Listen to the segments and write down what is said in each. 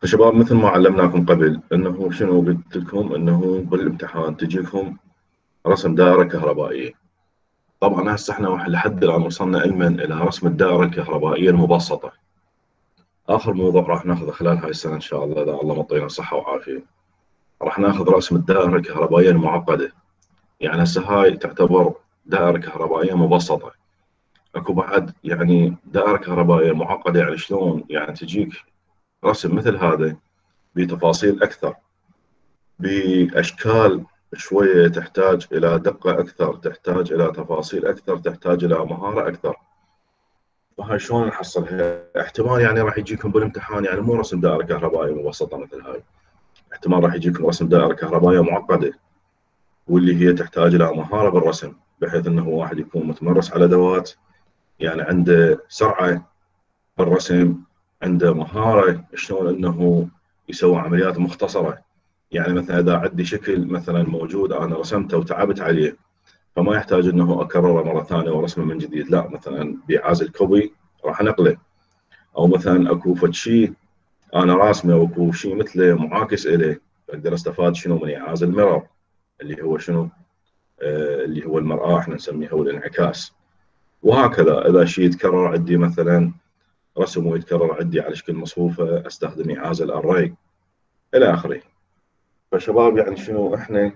فشباب مثل ما علمناكم قبل انه شنو قلت لكم انه بالامتحان تجيكم رسم دائره كهربائيه. طبعا هسه احنا لحد الان وصلنا علما الى رسم الدائره الكهربائيه المبسطه. اخر موضوع راح ناخذه خلال هاي السنه ان شاء الله اذا الله مطينا صحه وعافيه. راح ناخذ رسم الدائره الكهربائيه المعقده. يعني هسه هاي تعتبر دائره كهربائيه مبسطه. اكو بعد يعني دائره كهربائيه معقده، يعني شلون؟ يعني تجيك رسم مثل هذا بتفاصيل اكثر، باشكال شويه تحتاج الى دقه اكثر، تحتاج الى تفاصيل اكثر، تحتاج الى مهاره اكثر. وهاي شلون نحصلها؟ احتمال يعني راح يجيكم بالامتحان يعني مو رسم دائره كهربائيه مبسطه مثل هاي، احتمال راح يجيكم رسم دائره كهربائيه معقده، واللي هي تحتاج الى مهاره بالرسم، بحيث انه واحد يكون متمرس على ادوات، يعني عنده سرعه بالرسم، عنده مهاره شلون انه يسوي عمليات مختصره. يعني مثلا اذا عندي شكل مثلا موجود انا رسمته وتعبت عليه، فما يحتاج انه اكرره مره ثانيه ورسمه من جديد، لا مثلا بعازل كوبي راح انقله. او مثلا اكو فد شيء انا راسمه واكو شيء مثله معاكس اليه، اقدر استفاد شنو من اعازل ميرور، اللي هو شنو؟ اللي هو المراه احنا نسميها، والانعكاس. وهكذا اذا شيء يتكرر عندي مثلا رسم ويتكرر عندي على شكل مصفوفه، استخدم اعازل الري الى اخره. فشباب يعني شنو احنا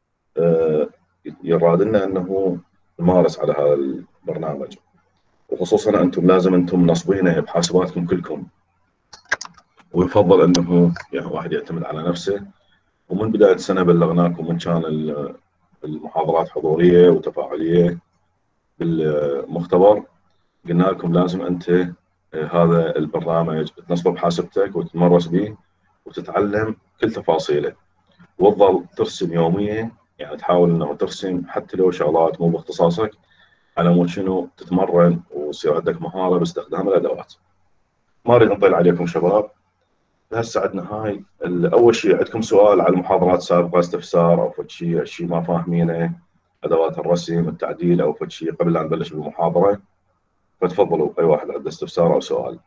يراد لنا انه نمارس على هذا البرنامج، وخصوصا انتم لازم انتم نصبينه بحاسباتكم كلكم، ويفضل انه يعني واحد يعتمد على نفسه. ومن بدايه السنه بلغناكم ان كان المحاضرات حضوريه وتفاعليه بالمختبر، قلنا لكم لازم انت هذا البرنامج تنصبه بحاسبتك وتتمرس به وتتعلم كل تفاصيله، وتظل ترسم يوميا. يعني تحاول انه ترسم حتى لو شغلات مو باختصاصك، على مود شنو تتمرن ويصير عندك مهاره باستخدام الادوات. ما اريد نطيل عليكم شباب. هسه عندنا هاي اول شيء، عندكم سؤال على المحاضرات السابقه، استفسار او فد شيء ما فاهمينه، ادوات الرسم التعديل او فد شيء قبل لا نبلش بالمحاضره؟ فتفضلوا اي واحد عنده استفسار او سؤال.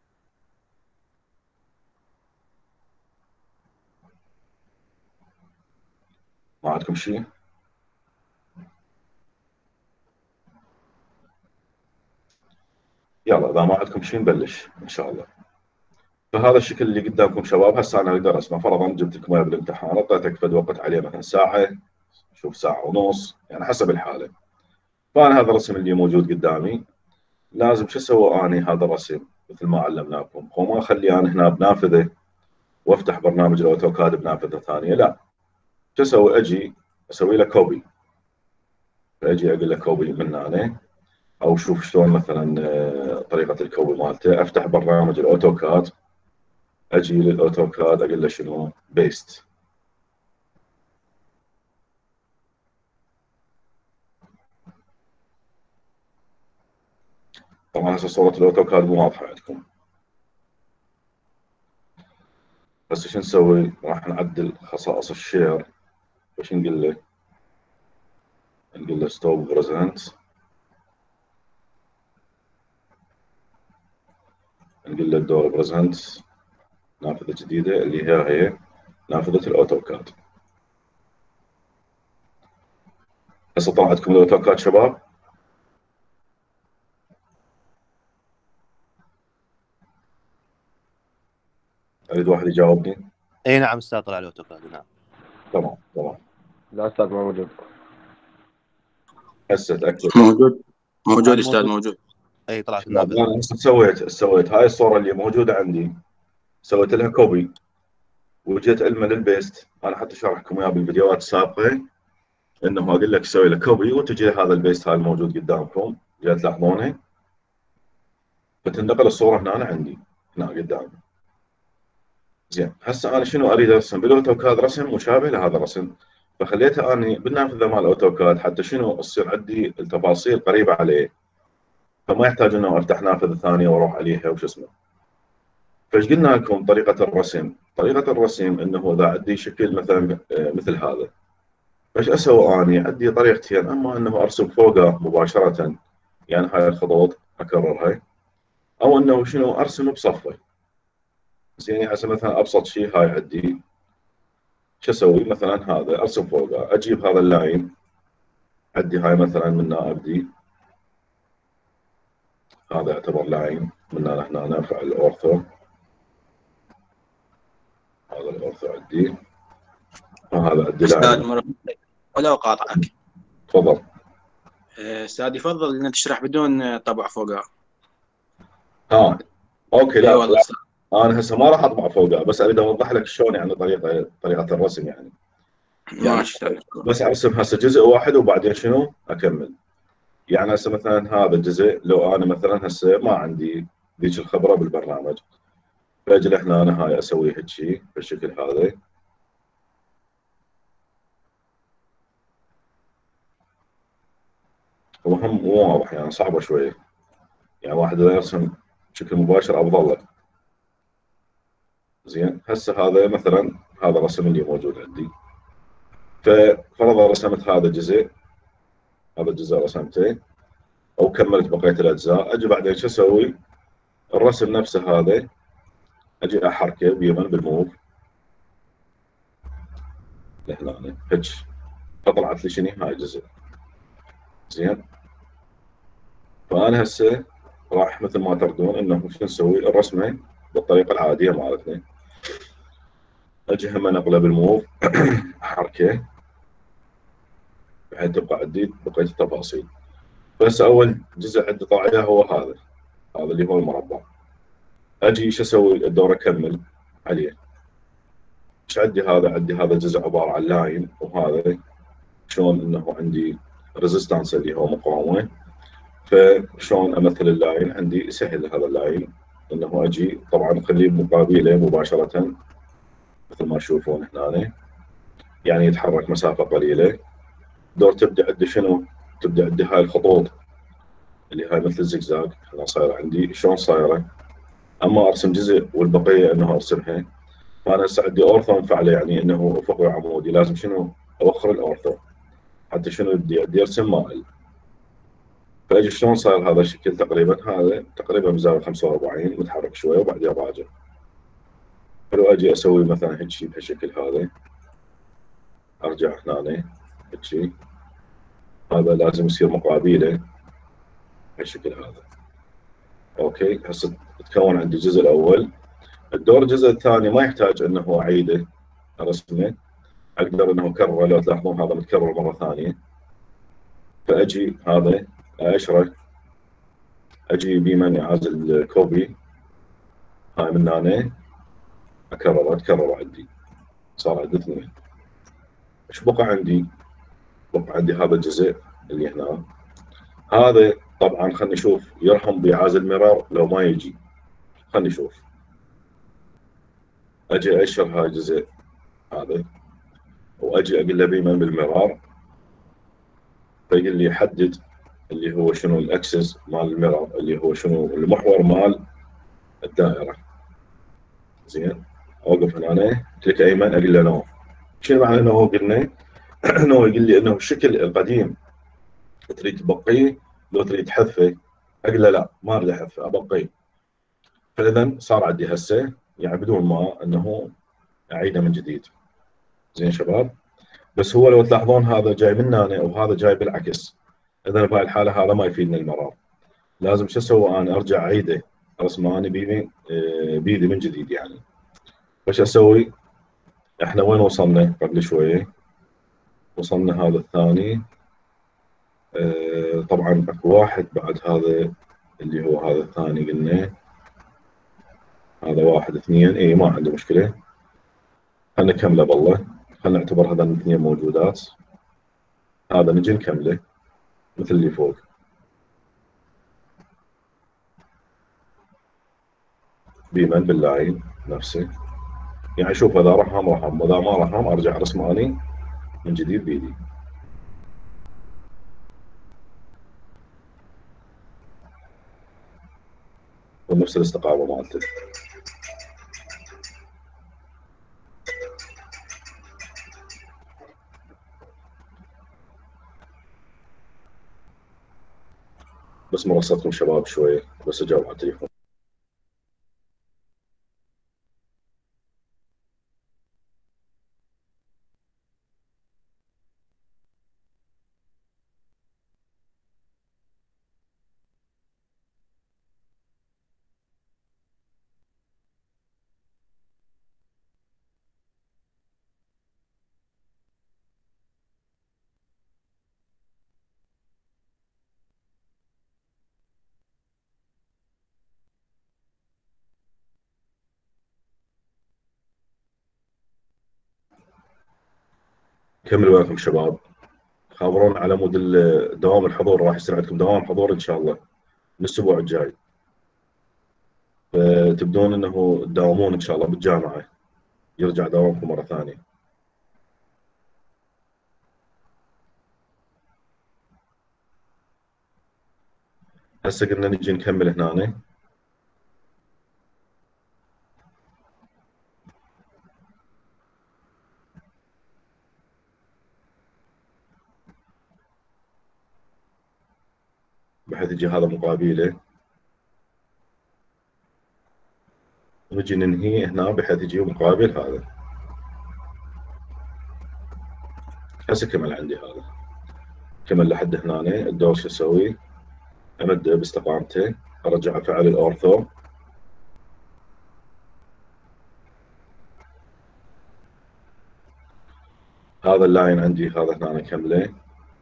ما عندكم شيء؟ يلا اذا ما عندكم شيء نبلش ان شاء الله. فهذا الشكل اللي قدامكم شباب هسه انا اقدر ارسمه. فرضا جبت لكم اياه بالامتحان، اعطيتك فد وقت عليه مثلا ساعه، شوف ساعه ونص يعني حسب الحاله. فانا هذا الرسم اللي موجود قدامي لازم شو اسوي اني هذا الرسم مثل ما علمناكم، هو ما اخليه انا هنا بنافذه وافتح برنامج الاوتوكاد بنافذه ثانيه، لا. شو اسوي؟ اجي اسوي له كوبي، فاجي اقول له كوبي من هنا. او شوف شلون مثلا طريقه الكوبي مالته، افتح برنامج الاوتوكاد، اجي للاوتوكاد اقول له شنو؟ بيست. طبعا هسه صوره الاوتوكاد مو واضحه عندكم، بس شو نسوي؟ راح نعدل خصائص الشير. وش نقول له؟ نقول له ستوب بريزنت، نقول له الدور بريزنت نافذه جديده اللي هي نافذه الاوتوكاد. هسه طلع عندكم الاوتوكاد شباب؟ اريد واحد يجاوبني. اي نعم استاذ، طلع الاوتوكاد نعم. تمام تمام. لا استاذ ما موجود. هسه تاكد. موجود استاذ موجود. اي طلعت لا النافذه. انا هسه سويت هاي الصوره اللي موجوده عندي، سويت لها كوبي وجيت علما للبيست. انا حتى شارحكم اياه بالفيديوهات السابقه، انه اقول لك سوي له كوبي وتجي هذا البيست هاي الموجود قدامكم، جاي تلاحظونه، فتنتقل الصوره هنا عندي هنا قدامي. زين هسه انا شنو اريد ارسم بالاوتوكاد؟ رسم مشابه لهذا الرسم، فخليته اني بالنافذه مال الاوتوكاد حتى شنو تصير عندي التفاصيل قريبه عليه، فما يحتاج انه افتح نافذه ثانيه واروح عليها وش اسمه. فايش قلنا لكم طريقه الرسم؟ طريقه الرسم انه اذا عندي شكل مثلا مثل هذا، فايش اسوي اني؟ عندي طريقتين، اما انه ارسم فوقه مباشره، يعني هاي الخطوط اكررها، او انه شنو ارسم بصفه. زين يعني مثلا ابسط شيء هاي عندي، شو اسوي؟ مثلا هذا ارسم فوقه، اجيب هذا اللاين عندي، هاي مثلا من هنا ابدي، هذا يعتبر لاين من هنا لهنا، ارفع الاورثو، هذا الاورثو عندي، وهذا عندي استاذ لاين. ولا اقاطعك. تفضل. استاذ يفضل ان تشرح بدون طبع فوقها. اوكي. اي لا والله لا، استاذ. انا هسه ما راح اطبع فوقها، بس اريد اوضح لك شلون يعني طريقه الرسم يعني. ماشي استاذ. بس ارسم هسه جزء واحد وبعدين شنو اكمل. يعني هسه مثلا هذا الجزء، لو انا مثلا هسه ما عندي ذيك الخبره بالبرنامج، فاجي لهنا انا هاي اسوي هيك شيء بالشكل هذا. هو هم مو واضح يعني، صعبه شويه، يعني واحد اذا يرسم بشكل مباشر افضل له. زين هسه هذا مثلا، هذا الرسم اللي موجود عندي، ففرضا رسمت هذا الجزء، هذا الجزء رسمته او كملت بقيه الاجزاء، اجي بعدين شو اسوي؟ الرسم نفسه هذا اجي احركه بيمن بالموف لهنا هيك، فطلعت لي شنو هاي الجزء. زين، فانا هسه راح مثل ما تردون انه شو نسوي؟ الرسمه بالطريقه العاديه مالتنا، اجي هم انقله بالموف احركه بحيث تبقى عندي بقيه التفاصيل. بس اول جزء عندي طالع هو هذا، هذا اللي هو المربع. اجي شو اسوي؟ الدور اكمل عليه. ايش عندي؟ هذا عندي هذا الجزء عباره عن لاين، وهذا شلون انه عندي ريزيستانس اللي هو مقاومه. فشلون امثل اللاين؟ عندي سهل هذا اللاين، انه اجي طبعا اخليه مقابله مباشره مثل ما تشوفون هنا، يعني يتحرك مسافه قليله. دور تبدا عندي شنو؟ تبدا عندي هاي الخطوط اللي هاي مثل الزجزاج هنا صايره عندي. شلون صايره؟ اما ارسم جزء والبقيه انه ارسمها. فانا هسه عندي اورثو مفعله، يعني انه افقي وعمودي، لازم شنو؟ اوخر الاورثو حتى شنو بدي ارسم مائل. فاجي شلون صار هذا الشكل تقريبا؟ هذا تقريبا بزاويه 45 متحرك شويه وبعدين راجع. فلو اجي اسوي مثلا هيك شيء بهالشكل هذا، ارجع هنا هيك شيء، هذا لازم يصير مقابله بهالشكل هذا. اوكي، هسه تكون عندي الجزء الاول. الدور الجزء الثاني ما يحتاج انه اعيده رسمه، اقدر انه اكرره. لو تلاحظون هذا متكرر مره ثانيه، فاجي هذا اشره، اجي بيمن اعزل كوبي، هاي من هنا تكرر عندي، صار عندي اثنين. ايش بقى عندي؟ بقى عندي هذا الجزء اللي هنا. هذا طبعا خلينا نشوف يرحم بإعازة المرار لو ما يجي. خلينا نشوف. اجي اشر هاي الجزء هذا، واجي اقول له بيمن بالمرار، فيقول لي حدد اللي هو شنو الاكسس مال المرار، اللي هو شنو المحور مال الدائره. زين، اوقف هنا كليك ايمن، اقول له نو. شنو معنى انه قلنا؟ انه يقول لي انه الشكل القديم تريد تبقيه لو تريد تحذفه؟ اقول له لا، ما اريد احذفه، ابقيه. فاذا صار عندي هسه يعني بدون ما انه اعيده من جديد. زين شباب، بس هو لو تلاحظون هذا جاي من هنا وهذا جاي بالعكس، اذا بهاي الحاله هذا ما يفيدني المرار. لازم شو اسوي؟ انا ارجع اعيده رسمه انا بيدي من جديد يعني. فش اسوي؟ احنا وين وصلنا قبل شويه؟ وصلنا هذا الثاني. طبعا اكو واحد بعد هذا اللي هو هذا الثاني قلنا، هذا واحد اثنين، اي ما عنده مشكله. خلينا نكمله بالله، خلينا نعتبر هذا الاثنين موجودات. هذا نجي نكمله مثل اللي فوق. بيمن باللاين نفسه، يعني شوف اذا رحم رحم، واذا ما رحم ارجع رسمه اني من جديد بيدي. ونفس الاستقامه مالته. بس مرصتكم شباب شوي، بس اجاوب على التليفون. كمل وياكم شباب. خابرون على مود دوام الحضور، راح يصير عندكم دوام حضور ان شاء الله من الاسبوع الجاي، فتبدون انه تداومون ان شاء الله بالجامعه، يرجع دوامكم مره ثانيه. هسه قلنا نجي نكمل هنا. بحيث يجي هذا مقابله، ونجي ننهي هنا بحيث يجي مقابل هذا. هسه كمل عندي هذا، كمل لحد هنا. الدور شو اسوي؟ امده باستقامته، ارجع افعل الاورثو. هذا اللاين عندي هذا هنا كمله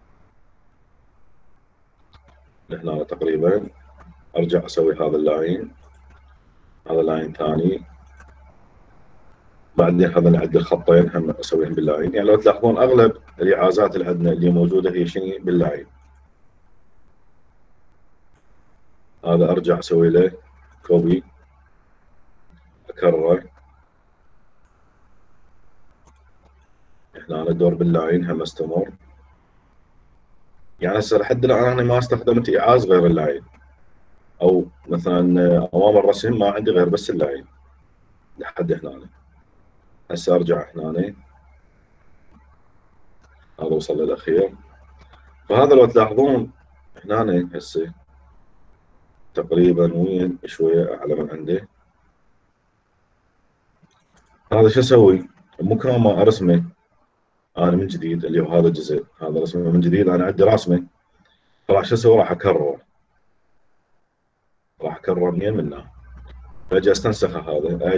لهنا تقريبا، ارجع اسوي هذا اللاين، هذا لاين ثاني، بعدين هذا نعدل خطين هم اسويهم باللاين. يعني لو تلاحظون اغلب الاعازات اللي عندنا اللي موجوده هي شنو؟ باللاين. هذا ارجع اسوي له كوبي، اكرره هنا الدور باللاين هم استمر. يعني هسه لحد الان انا ما استخدمت ايعاز غير اللاين، او مثلا اوامر الرسم ما عندي غير بس اللاين لحد هنا. هسه ارجع هنا، هذا وصل للاخير. فهذا لو تلاحظون هنا هسه تقريبا وين شويه اعلى من عنده. هذا شو اسوي؟ ممكن ما ارسمه انا من جديد، اللي هو هذا الجزء هذا رسمه من جديد، انا عندي راسمه. فراح شو اسوي؟ راح اكرره، راح اكرر منه، فاجي استنسخه هذا،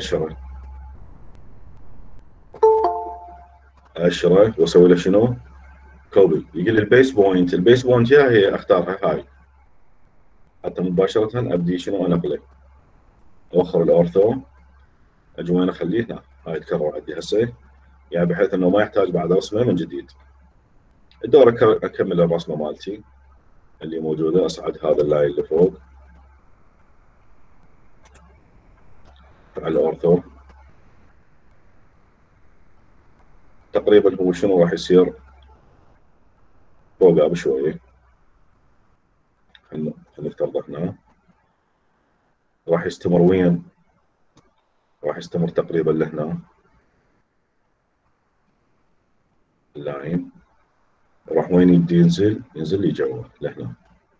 اقشره واسوي له شنو؟ كوبي. يجي لي البيس بوينت، البيس بوينت يا هي اختارها هاي، حتى مباشره ابدي شنو؟ انقله، اوخر الاورثو، اجي وين اخليه؟ هنا. هاي تكرر عندي هسه، يعني بحيث انه ما يحتاج بعد رسمه من جديد. الدور اكمل الرسمه مالتي اللي موجوده، اصعد هذا اللاين اللي فوق على الاورثو. تقريبا هو شنو راح يصير؟ فوقها بشويه، خلينا نفترض هنا راح يستمر وين؟ راح يستمر تقريبا لهنا اللاين، راح وين يبدي ينزل؟ ينزل لي جوا لهنا.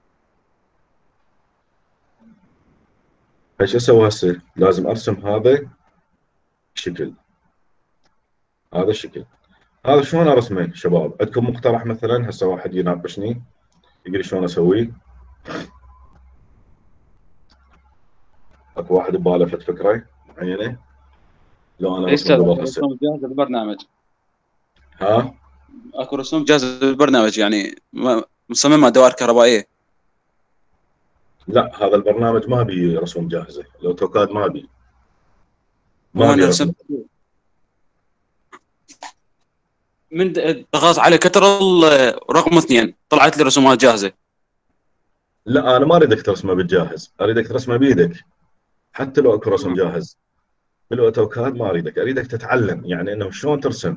ايش اسوي هسه؟ لازم ارسم هذا شكل، هذا الشكل. هذا شلون ارسمه شباب؟ عندكم مقترح مثلا؟ هسه واحد يناقشني يقول لي شلون اسويه؟ اكو واحد بباله فكره معينه؟ لو انا رسمه قبل هسه جاهزه بالبرنامج. ها؟ اكو رسوم جاهزه بالبرنامج، يعني مصممه دوائر كهربائيه. لا هذا البرنامج ما بي رسوم جاهزه، الاوتوكاد ما بي وانا رسم. رسمت من ضغط على كنترول رقم 2 طلعت لي رسومات جاهزه. لا انا ما اريدك ترسمه بالجاهز، اريدك ترسمه بايدك. حتى لو اكو رسم جاهز بالاوتوكاد ما اريدك تتعلم يعني انه شلون ترسم.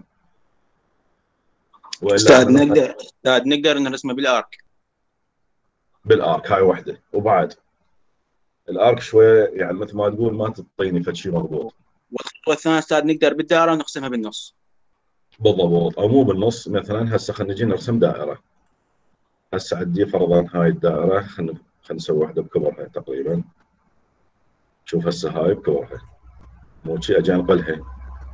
استاذ نقدر نرسمه بالارك. بالارك هاي وحده، وبعد الارك شويه يعني مثل ما تقول ما تعطيني فد شيء مضبوط. والخطوه الثانيه استاذ نقدر بالدائره نقسمها بالنص. بالضبط، او مو بالنص. مثلا هسه خلينا نجي نرسم دائره. هسه عندي فرضا هاي الدائره، خلينا نسوي واحده بكبرها تقريبا. شوف هسه هاي بكبرها، مو شيء اجي انقلها.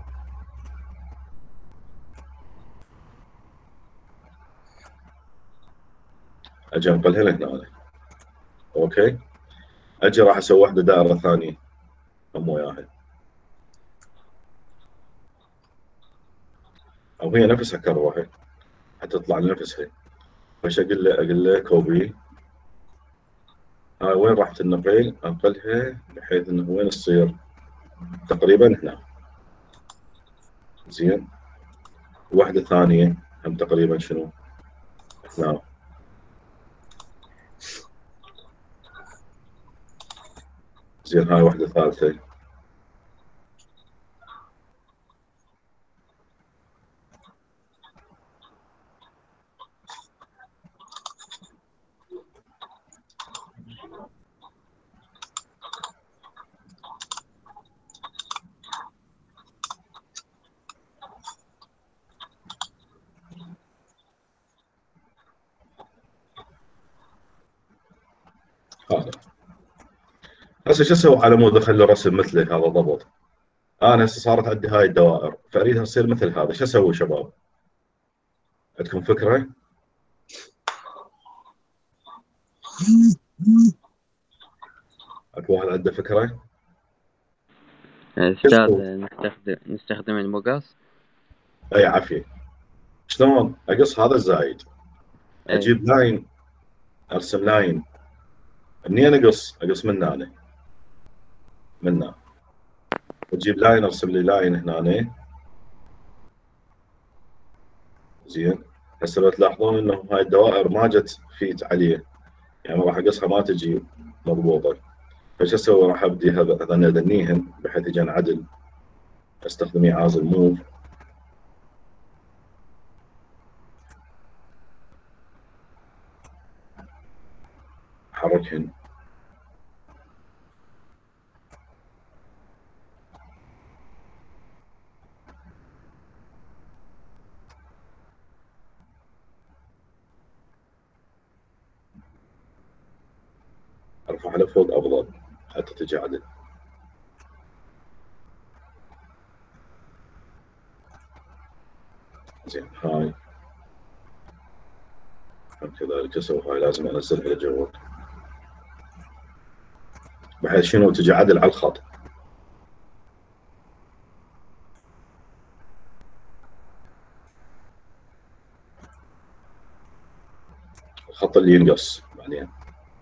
اجي انقلها لهنا. اوكي، اجي راح اسوي واحده دائره ثانيه هم وياها، او هي نفسها كروها حتى تطلع لنفسها. فايش اقول له كوبي. هاي وين راح تنقل؟ انقلها بحيث انه وين تصير؟ تقريبا هنا. زين، واحده ثانيه هم تقريبا شنو هنا. زين هاي واحدة ثالثة. هذا هسه شو اسوي على مود اخلي الرسم مثله هذا ضبط. انا هسه صارت عندي هاي الدوائر فاريدها تصير مثل هذا، شو اسوي شباب؟ عندكم فكرة؟ اكو واحد عنده فكرة؟ أستاذ نستخدم المقص. اي عافية. شلون اقص هذا الزايد؟ اجيب لاين، ارسم لاين. منين اقص من هنا، من هنا واجيب لاين ارسم لي لاين هنا. زين هسه لو تلاحظون انه هاي الدوائر ما جت فيت عليه، يعني راح اقصها ما تجي مضبوطه. فش اسوي؟ راح ابدي هذا ادنيهن بحيث يجي عدل، استخدم ايعاز الموف، احركهن. ارفع لفوق افضل حتى تجي عدل. زين هاي كذلك اسوي هاي، لازم انزلها لجوا بحيث شنو تجي عدل على الخط. الخط اللي ينقص بعدين.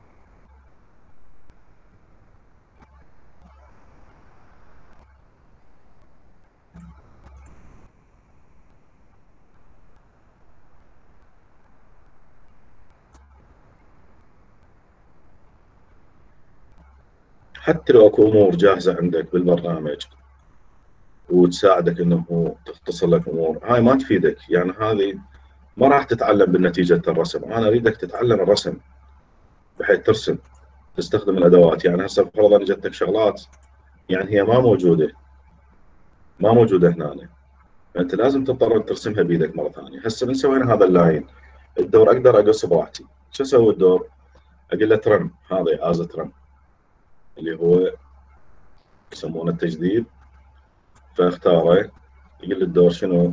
حتى لو اكو امور جاهزه عندك بالبرنامج وتساعدك انه تختصر لك امور، هاي ما تفيدك. يعني هذه ما راح تتعلم بالنتيجه الرسم. انا اريدك تتعلم الرسم بحيث ترسم، تستخدم الادوات. يعني هسه فرضا جتك شغلات يعني هي ما موجوده هنا، فانت لازم تضطر ترسمها بايدك مره ثانيه. هسه من سوينا هذا اللاين، الدور اقدر اقص براحتي. شو اسوي الدور؟ اقول له ترم، هذا از ترم اللي هو يسمونه التجديد. فاختاره، يقول لي الدور شنو؟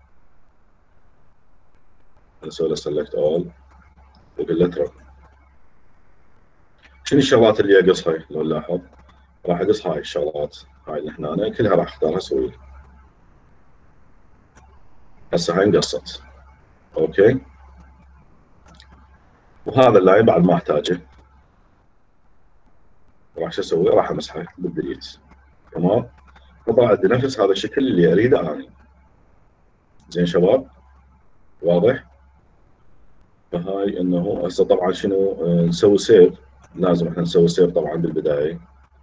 اسوي له سلكت اول واقول له ترم. شنو الشغلات اللي اقصها؟ لو نلاحظ راح اقص هاي الشغلات، هاي اللي هنا كلها راح اختارها اسوي. هسه هاي انقصت. اوكي. وهذا اللاين بعد ما احتاجه راح شو اسوي؟ راح امسحه بالديليت. تمام. طبعا عندي نفس هذا الشكل اللي اريده انا. زين شباب، واضح؟ فهاي انه هسه طبعا شنو نسوي سيف. لازم احنا نسوي سيف طبعا بالبدايه.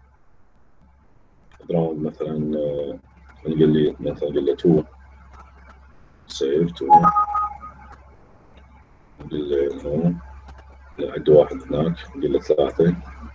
جراوند مثلا نقول لي مثلا نقول له 2 سيف 2. نقول له انه عندي واحد هناك، نقول له 3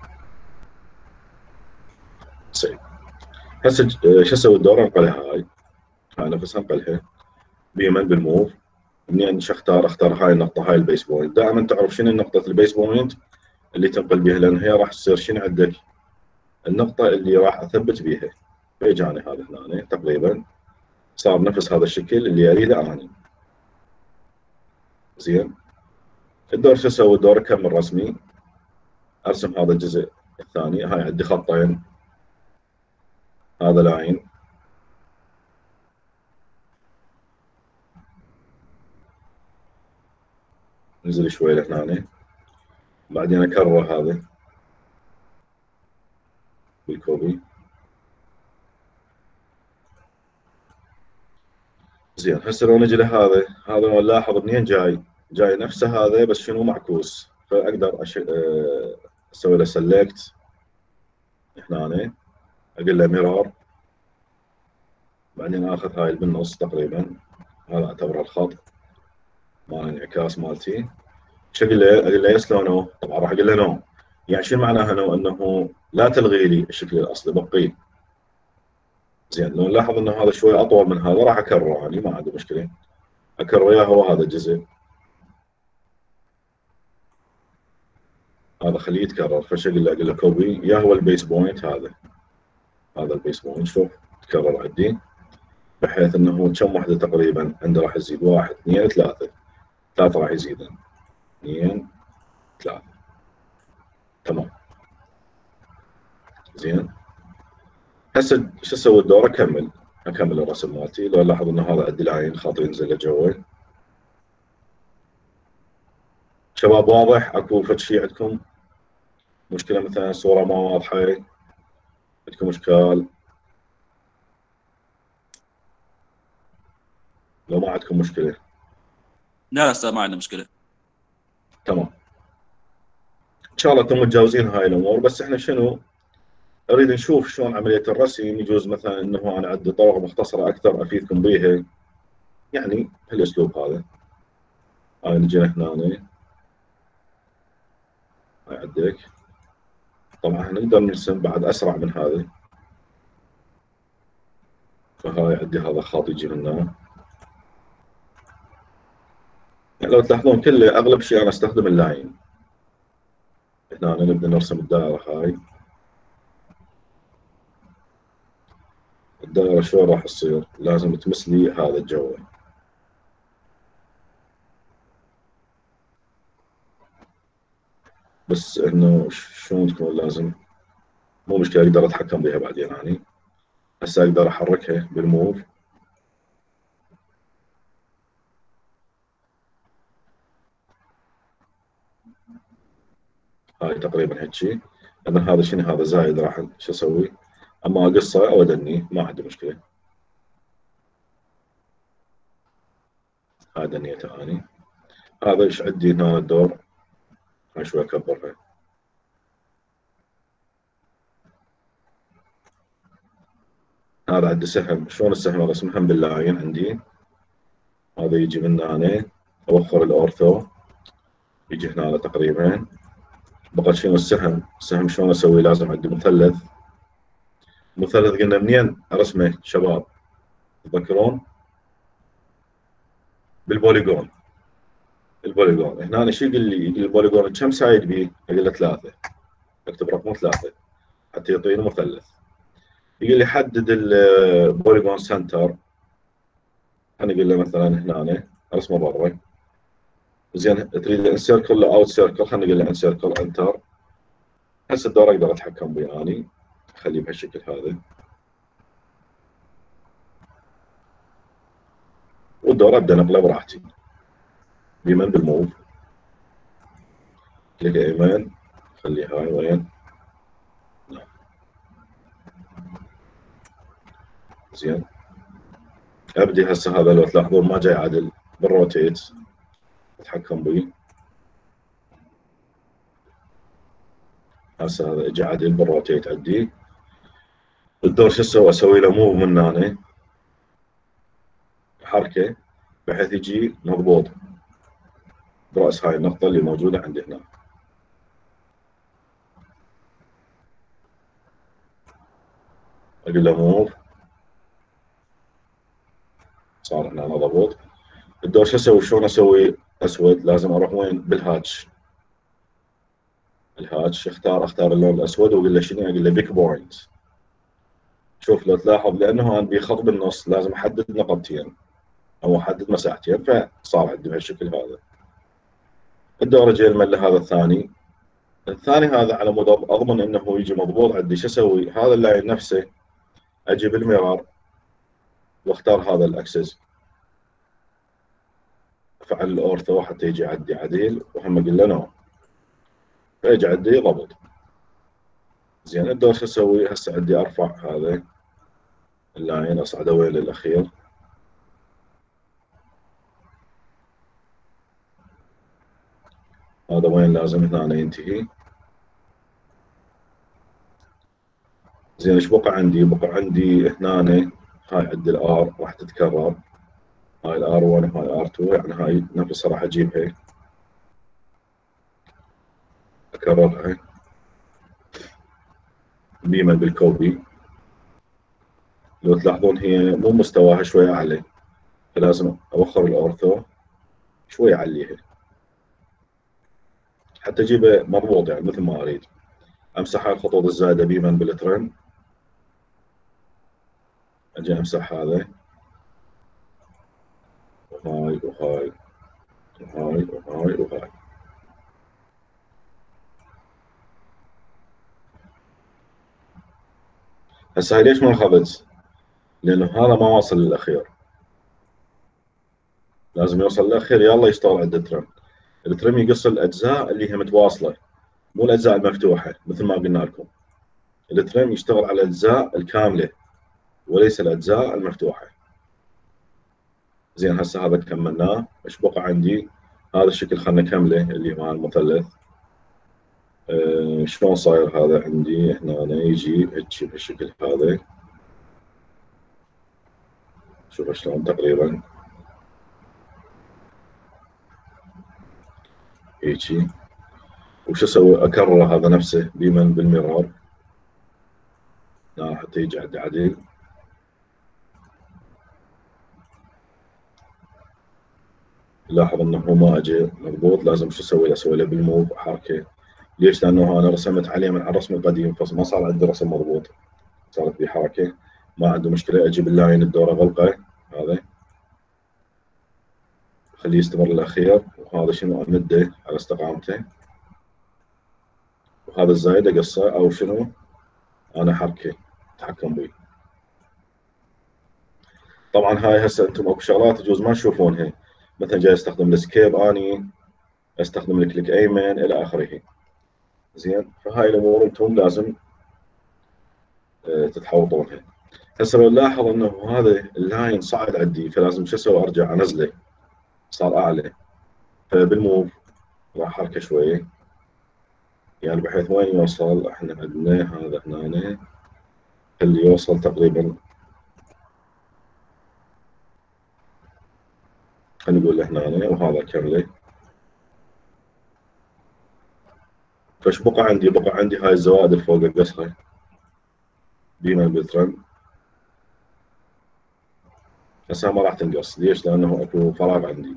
سيف. هسه شو اسوي؟ الدور انقلها هاي نفسها انقلها بيمن بالموف. منين شو اختار هاي النقطه، هاي البيس بوينت. دائما تعرف شنو نقطه البيس بوينت اللي تنقل بها، لان هي راح تصير شنو عندك النقطه اللي راح اثبت بها. فاجاني هذا هنا تقريبا صار نفس هذا الشكل اللي اريده انا. زين الدور شو اسوي؟ الدور اكمل رسمي، ارسم هذا الجزء الثاني. هاي عندي خطين، هذا لاين نزل شوي لهنا، بعدين اكرر هذا بالكوبي. زين هسه لو نجي لهذا، هذا لو نلاحظ منين جاي نفسه هذا بس شنو معكوس، فاقدر اسوي له سلكت هنا، اقول له ميرور، بعدين اخذ هاي بالنص تقريبا، هذا اعتبره الخط مال الانعكاس مالتي. شو اقول له يس لو نو؟ طبعا راح اقول له نو. يعني شو معناها نو؟ انه لا تلغي لي الشكل الاصلي، بقيه. زين لو نلاحظ انه هذا شوي اطول من هذا راح اكرره، يعني ما عندي مشكله اكرر وياه هو هذا الجزء، هذا خليه يتكرر. فش اقول له كوبي، يا هو البيس بوينت هذا البيس بوينت، شوف تكرر عندي، بحيث انه كم وحده تقريبا عنده راح يزيد 1 2 3 راح يزيد 2 3. تمام. زين هسه شو اسوي الدور؟ اكمل الرسم مالتي. لو الاحظ انه هذا عندي لاين خط ينزل لجوا. شباب واضح؟ اكو فد شيء عندكم مشكله؟ مثلا الصوره ما واضحه، عندكم اشكال؟ لو ما عندكم مشكله لا استاذ ما عندنا مشكله. تمام. ان شاء الله انتم متجاوزين هاي الامور، بس احنا شنو اريد نشوف شلون عمليه الرسم. يجوز مثلا انه انا عندي طرق مختصره اكثر افيدكم بيها، يعني بهالاسلوب هذا. هاي نجي هنا، هاي عندك. طبعا نقدر نرسم بعد اسرع من هذا. فهاي عندي هذا خط يجي هنا، يعني لو تلاحظون كله اغلب شيء انا استخدم اللاين. هنا نبدا نرسم الدائره هاي. الدائره شلون راح تصير؟ لازم تمس لي هذا الجو، بس انه شلون تكون لازم، مو مشكله اقدر اتحكم بها بعدين. يعني هسه اقدر احركها بالموف. هاي تقريبا هيك شيء. انا هذا شنو؟ هذا زايد، راح شو اسوي؟ اما اقصه او ادنيه ما عندي مشكله. هاي دنيته اني. هذا ايش عندي هنا الدور؟ هاي شوي اكبرها. هذا عندي سهم. شلون السهم ارسمه؟ هم باللاين عندي. هذا يجي من هنا، اوفر الاورثو، يجي هنا تقريبا. بقى شنو السهم شلون اسوي؟ لازم عندي مثلث قلنا منين ارسمه شباب؟ تذكرون؟ بالبوليجون. هنا أنا شو يقول لي؟ يقول البوليجون كم سايد بيه؟ اقول له 3. اكتب رقم 3 حتى يعطيني مثلث. يقول لي حدد البوليجون سنتر. انا اقول له مثلا هنا ارسمه برا. زين تريد ان سيركل ولا اوت سيركل؟ خلينا نقول له ان سيركل، انتر. هسه الدور اقدر اتحكم به اني، اخليه بهالشكل هذا. والدور ابدا نقله براحتي. بيمن بالموف، كليك ايمن، خلي هاي وين. زين ابدي هسه هذا لو تلاحظون ما جاي عدل بالروتيت، اتحكم به. هسه هذا اجى عدل بالروتيت عندي. الدور شو اسوي؟ اسوي له موف من هنا، حركه بحيث يجي مضبوط براس هاي النقطه اللي موجوده عندي هنا. اقول له موف، صار هنا مضبوط. الدور شو اسوي؟ شلون اسوي اسود؟ لازم اروح وين؟ بالهاتش. الهاتش اختار اللون الاسود واقول له شنو؟ اقول له بيك بوينت. شوف لو تلاحظ لانه انا بخط بالنص لازم احدد نقطتين او احدد مساحتين، فصار عندي بهالشكل هذا. الدور اجي المله هذا الثاني هذا على مود اضمن انه يجي مضبوط عندي. شو اسوي؟ هذا اللاين نفسه اجي بالميرار واختار هذا الاكسس، افعل الاورثو حتى يجي عندي عديل، وهم اقول له نو، فيجي عندي ضبط. زين الدور شو اسوي؟ هسه عندي ارفع هذا اللاين اصعده وين للاخير. لازم هنا ينتهي. زين ايش بقى عندي؟ بقى عندي هنا هاي عندي الار راح تتكرر، هاي الار 1 وهاي ار 2، يعني هاي نفسها راح اجيبها اكررها بيما بالكوبي. لو تلاحظون هي مو مستواها شوي اعلى، فلازم اوخر الاورثو شوي اعليها حتى اجيبه مضبوط يعني مثل ما اريد. امسح هاي الخطوط الزايده بيما بالترن، اجي امسح هذا وهاي وهاي وهاي وهاي وهاي. هسه هاي ليش ما انخفض؟ لانه هذا ما واصل للاخير، لازم يوصل للاخير يلا يشتغل عند الترم. الترم يقص الاجزاء اللي هي متواصله، مو الاجزاء المفتوحه مثل ما قلنا لكم. الترم يشتغل على الاجزاء الكامله وليس الاجزاء المفتوحه. زين هسه هذا كملناه. ايش بقى عندي؟ هذا الشكل خلنا نكمله اللي مع المثلث. شلون صاير هذا عندي هنا؟ يجي هيك بالشكل هذا، شوف شلون تقريبا هيجي. وش اسوي؟ اكرر هذا نفسه بيمن بالمرار لا حتى يجي عندي عدل. لاحظ انه هو ما اجى مضبوط، لازم شو اسوي؟ اسوي له بالموف حركه. ليش؟ لانه انا رسمت عليه من على الرسم القديم فما صار عندي رسم مضبوط، صارت لي حركه. ما عنده مشكله، اجيب اللاين الدور اغلقه هذا خليه يستمر للاخير، وهذا شنو امده على استقامته، وهذا الزايد اقصه او شنو انا حركه اتحكم به. طبعا هاي هسه انتم اكو شغلات يجوز ما تشوفونها، مثلا جاي استخدم السكيب اني استخدم الكليك ايمن الى اخره. زين فهاي الامور انتم لازم تتحوطونها. هسه لو نلاحظ انه هذا اللاين صعد عندي فلازم شو اسوي؟ ارجع انزله صار اعلى، فبالموف راح احركه شويه يعني بحيث وين يوصل. احنا عندنا هذا هنا اللي يوصل تقريبا خلينا نقول هنا، وهذا كمله. فايش بقى عندي؟ بقى عندي هاي الزوائد اللي فوق القصها بيما بالترن. هسه ما راح تنقص. ليش؟ لانه اكو فراغ عندي.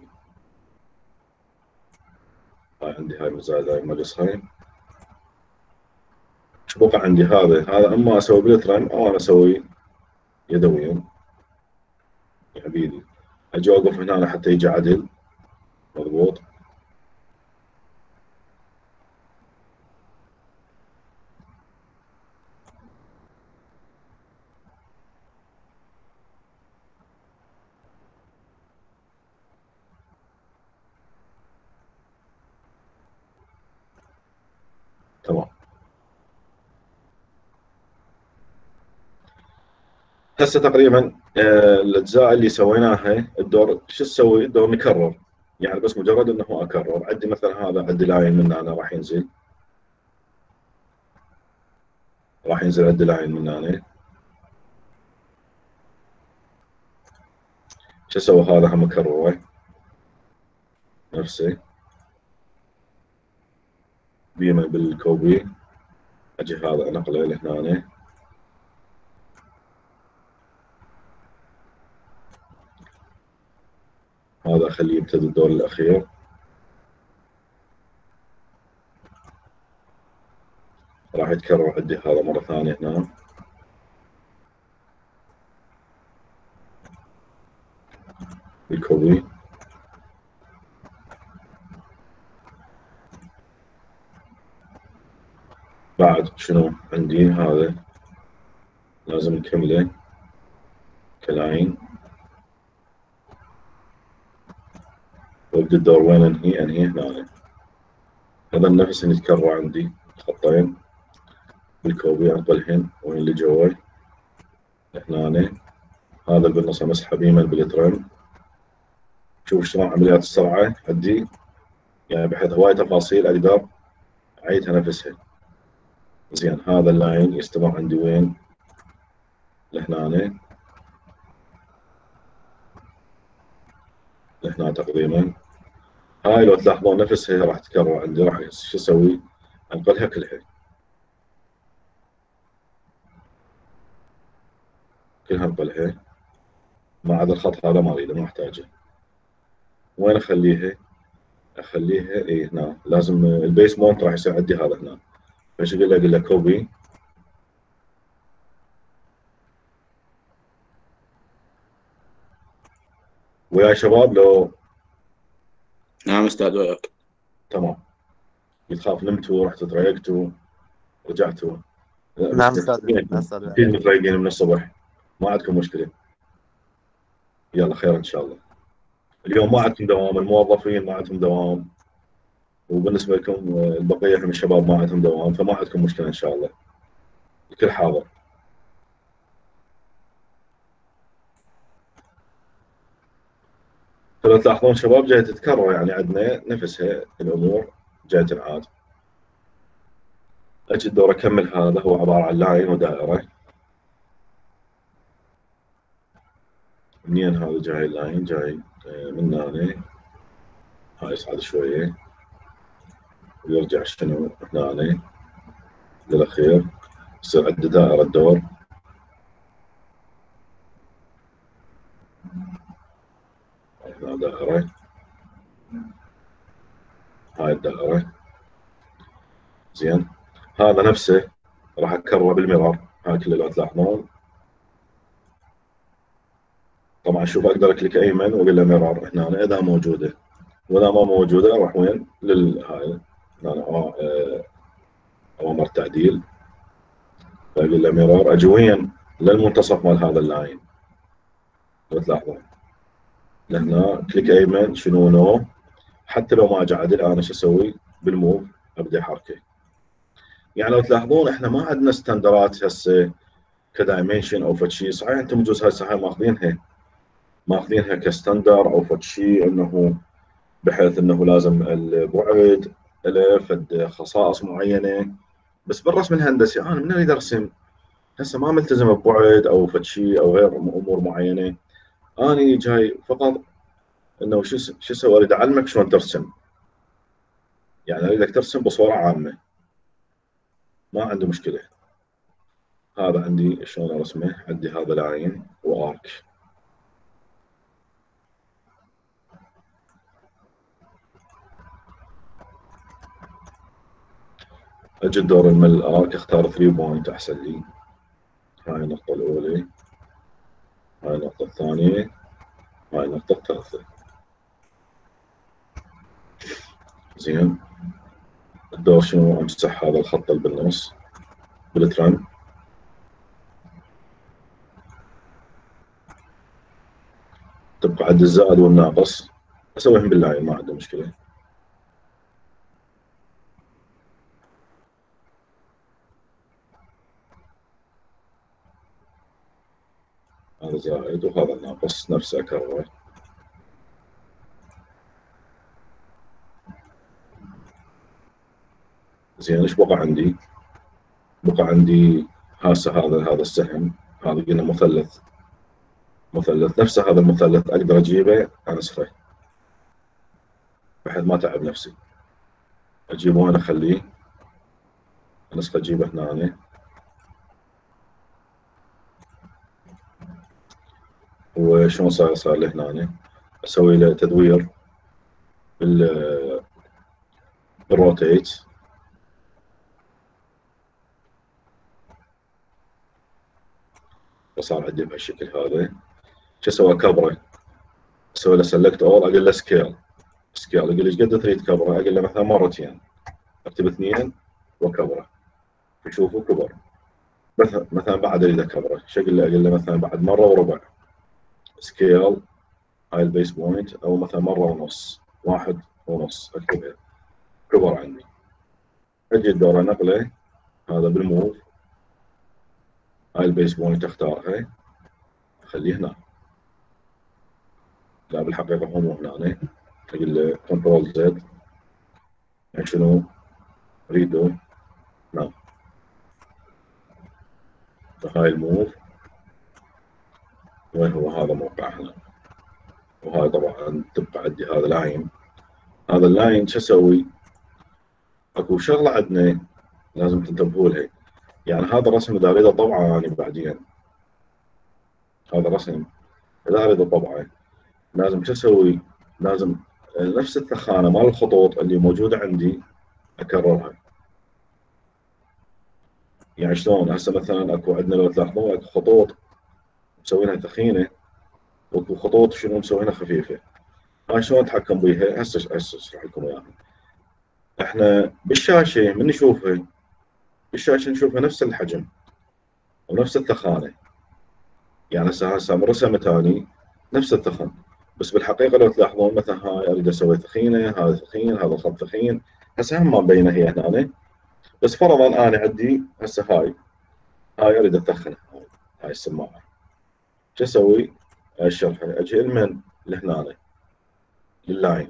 هاي عندي هاي مزايد هاي مقص هاي. ايش بقى عندي؟ هذا اما اسوي بالترن او انا اسوي يدويا يعني بيدي. اجي اوقف هنا حتى يجي عدل مضبوط. تمام. هسه تقريبا الاجزاء اللي سويناها الدور شو تسوي؟ الدور نكرر يعني، بس مجرد انه اكرر. عندي مثلا هذا عندي لاين من هنا راح ينزل، عندي لاين من هنا. شو اسوي؟ هذا هم اكرره نفسه بيما بالكوبي. اجي هذا انقله لهنا، هذا اخليه يبتدي الدور الاخير. راح يتكرر عندي هذا مره ثانيه هنا بالكوبي. بعد شنو عندي؟ هذا لازم نكمله كلاين وابدا الدور وين انهي هنا. هذا النفس اللي يتكرر عندي خطين بالكوبي انقلهن وين اللي جوا هنا. هذا اللي بالنص امسحه بيما بالترن. شوف شلون عمليات السرعه عندي يعني بحيث هواي تفاصيل اقدر اعيدها نفسها. زين هذا اللاين يستمر عندي وين؟ لهنا، لهنا تقريبا. هاي لو تلاحظون نفسها راح تكرر عندي، راح شو اسوي؟ انقلها كلها انقلها، ما عدا الخط هذا ما اريده، ما احتاجه. وين اخليها؟ اخليها اي هنا، لازم البيس مونت راح يصير عندي هذا هنا. ايش اقول له؟ اقول له كوبي، ويا شباب لو نعم استاذ وياك. تمام. تخاف نمتوا رحتوا تريقتوا رجعتوا؟ لا نعم بس استاذ. نعم استاذ. اكيد متريقين من الصبح، ما عندكم مشكله. يلا خير ان شاء الله. اليوم ما عندكم دوام، الموظفين ما عندهم دوام، وبالنسبه لكم البقيه من الشباب ما عندهم دوام، فما عندكم مشكله ان شاء الله، الكل حاضر. فلو تلاحظون شباب جاي تتكرر، يعني عندنا نفسها الامور جاي تنعاد. اجي الدور اكمل. هذا هو عباره عن لاين ودائره. منين هذا جاي اللاين؟ جاي من هنا، هاي يصعد شويه ويرجع شنو هنا للاخير، يصير عنده دائره الدور. هنا دائره، هاي الدائره. زين هذا نفسه راح اكرره بالميرور. هاي كله لو تلاحظون. طبعا شوف اقدر اكليك ايمن واقول له ميرور هنا اذا موجوده، واذا ما موجوده اروح وين؟ هاي هنا اوامر تعديل، فاقول له ميرور، اجي وين؟ للمنتصف مال هذا اللاين. لو تلاحظون لهنا كليك ايمن شنو نو، حتى لو ما اجي عدل انا شو اسوي؟ بالموف ابدا حركه. يعني لو تلاحظون احنا ما عندنا ستاندرات هسه كدايمنشن او فد شيء. صحيح انتم بجوز هسه هاي ماخذينها كستاندر او فد شيء، انه بحيث انه لازم البعد له فد خصائص معينه. بس بالرسم الهندسي انا من اريد ارسم هسه ما ملتزم ببعد او فد شيء او غير امور معينه. اني جاي فقط انه شو اسوي؟ اريد اعلمك شلون ترسم، يعني اريدك ترسم بصوره عامه، ما عندي مشكله. هذا عندي شلون ارسمه؟ عندي هذا لاين وارك. اجي دور المل الارك، اختار 3 بوينت احسن لي. هاي النقطه الاولى، هاي النقطه الثانيه، هاي النقطه الثالثه. زين الدور شنو؟ امسح هذا الخط اللي بالنص بالترم، تبقى عند الزائد والناقص اسويهم باللاين، ما عنده مشكله. هذا زائد وهذا ناقص نفسه اكرره. زين ايش بقى عندي؟ بقى عندي هسه هذا السهم، هذا قلنا مثلث، نفسه هذا المثلث اقدر اجيبه انسخه بحيث ما اتعب نفسي. اجيبه وانا اخليه انسخه، اجيبه هنا وشلون صار له هنا، اسوي له تدوير بالروتيت. فصار عندي بهالشكل هذا. شو اسوي؟ اكبره، اسوي له سلكت اول، اقول له سكيل. اقول له ايش قد تريد كبره؟ اقول له مثلا مرتين، اكتب 2 واكبره، تشوفوا كبر. مثلا بعد اريد اكبره، شو اقول له؟ اقول له مثلا بعد مره وربع، سكيل هاي البيس بوينت، او مثلا مره ونص، 1.5 اكتبها، كبر عندي. اجي الدور انقله هذا بالموف، هاي البيس بوينت اختارها اخليه هنا. لا بالحقيقه هو مو هنا، اقول له كنترول زد يعني شنو؟ ريدو نعم. فهاي الموف وين هو؟ هذا موقعنا. وهاي طبعا تبقى عندي هذا لاين. هذا اللاين شو اسوي؟ اكو شغله عندنا لازم تنتبهوا لها. يعني هذا الرسم اذا اريد اطبعه انا بعدين، هذا الرسم اذا اريد اطبعه لازم شو اسوي؟ لازم نفس الثخانه مال الخطوط اللي موجوده عندي اكررها. يعني شلون؟ هسه مثلا اكو عندنا لو تلاحظون اكو خطوط مسوينها ثخينه واكو خطوط شنو مسوينها خفيفه. هاي شلون اتحكم بيها؟ هسه اشرح لكم اياها. احنا بالشاشه من نشوفها، بالشاشه نشوفها نفس الحجم ونفس الثخانه. يعني هسه من رسمه ثاني نفس الثخن، بس بالحقيقه لو تلاحظون مثلا هاي اريد اسوي ثخينه، هذا ثخين، هذا الخط ثخين. هسه هم ما مبينه هي هنا، بس فرضا انا عندي هسه هاي اريد اتخنها، هاي السماعه. شو اسوي؟ اشرحها، اجي من لهنا لللاين.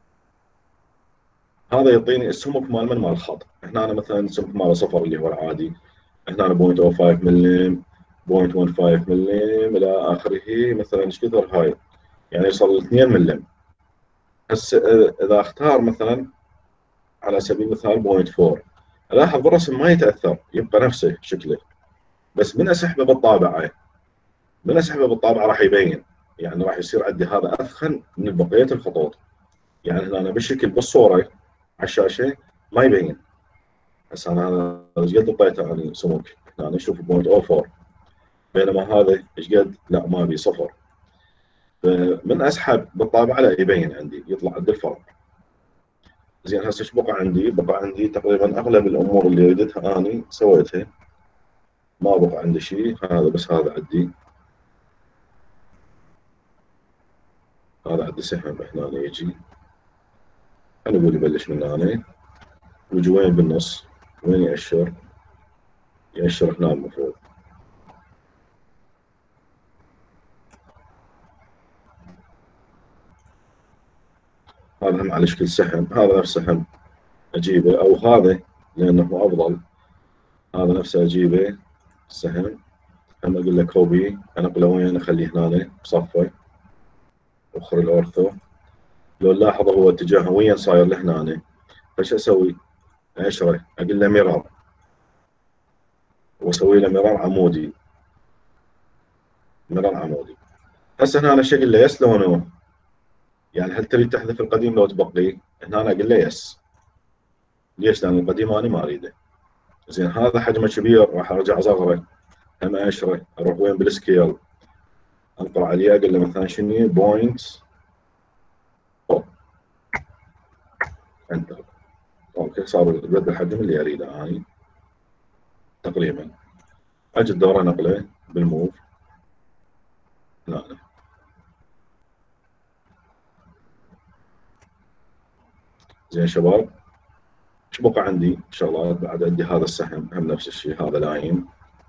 هذا يعطيني السمك مال الخط. هنا أنا مثلا السمك ماله صفر اللي هو العادي، هنا 0.05 ملم، 0.15 ملم الى اخره. مثلا ايش كثر هاي؟ يعني يوصل 2 ملم. هسه اذا اختار مثلا على سبيل المثال 0.4، الاحظ بالرسم ما يتاثر، يبقى نفسه شكله. بس من اسحبه بالطابعه، من اسحبه بالطابعه راح يبين، يعني راح يصير عندي هذا اثخن من بقيه الخطوط. يعني هنا أنا بالشكل بالصوره على الشاشه ما يبين. هسه انا ايش قد اعطيته انا سمك؟ هنا اشوف 0.04، بينما هذا ايش قد؟ لا ما بي صفر. فمن اسحب بالطابعه لا يبين عندي، يطلع عند الفرق. زين هسه ايش بقى عندي؟ بقى عندي تقريبا اغلب الامور اللي ردتها اني سويتها، ما بقى عندي شيء. هذا بس هذا عندي، هذا عندي سهم هنا يجي. خلينا نقول يبلش من هنا ويجي وين بالنص؟ وين يأشر؟ يأشر هنا المفروض. هذا هم على شكل سهم، هذا نفس سهم اجيبه، او هذا لانه افضل، هذا نفسه اجيبه سهم. هم اقول له كوبي، انقله وين؟ اخليه هنا بصفه اخر الاورثو. لو نلاحظ هو اتجاهه وين صاير لهنا، فش اسوي؟ اشره، اقول له ميرر، واسوي له ميرر عمودي، ميرر عمودي. هسه هنا انا شكل له يس لو نو؟ يعني هل تريد تحذف القديم لو تبقيه؟ هنا انا اقول له يس. ليش؟ لان القديم انا ما اريده. زين هذا حجمه كبير، راح ارجع اصغره، هم اشره، اروح وين بالسكيل، انقر عليه اقول له مثلا شنو بوينت، انتر. اوكي صار قد الحجم اللي اريده اني تقريبا. اجي الدوره نقله بالموف. لا زين شباب، ايش بقى عندي شغلات بعد؟ عندي هذا السهم هم نفس الشيء، هذا لاين.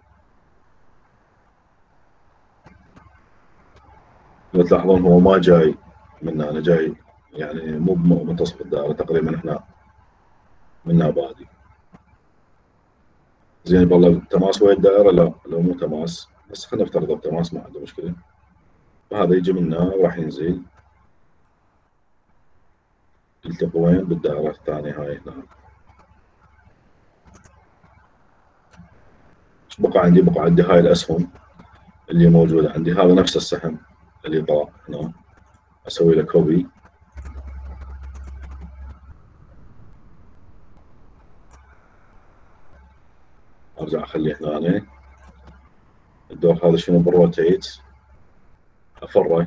لو تلاحظون هو ما جاي من هنا، جاي يعني مو بمنتصف الدائره تقريبا، هنا من بادي. زين والله التماس ويا الدائره؟ لا لو مو تماس، بس خلينا نفترض التماس ما عنده مشكله. فهذا يجي من هنا وراح ينزل يلتقي وين؟ بالدائره الثانيه هاي هنا. ايش بقى عندي؟ بقى عندي هاي الاسهم اللي موجوده عندي، هذا نفس السهم اللي طلع هنا، اسوي له كوبي، ارجع اخليه هنا. الدور هذا شنو؟ بالروتيت، افره،